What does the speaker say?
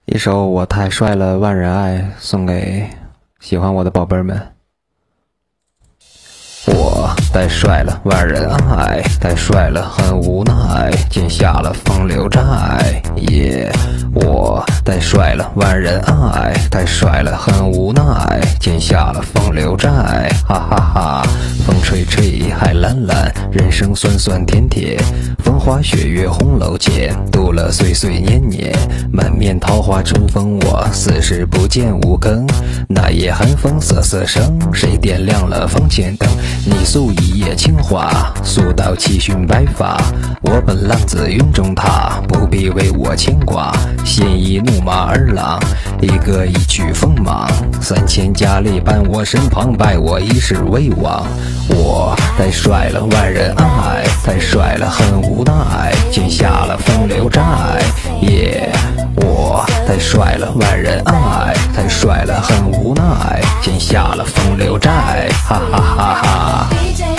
一首《我太帅了万人爱》送给喜欢我的宝贝儿们。我太帅了万人爱，太帅了很无奈，建下了风流债。我太帅了万人爱，太帅了很无奈，建下了风流债。哈哈哈，风吹吹海蓝蓝，人生酸酸甜甜，风花雪月红楼前，度了岁岁年年。满面桃花春风我，四时不见五更。那夜寒风瑟瑟生，谁点亮了房前灯？你诉一夜情话，诉到七旬白发。我本浪子云中塔，不必为我牵挂。鲜衣怒马儿郎，一个一曲锋芒。3000佳丽伴我身旁，拜我一世为王。我太帅了万人爱，太帅了很无奈，建下了风流债。我太帅了万人爱，太帅了很无奈，建下了风流债。哈哈哈哈。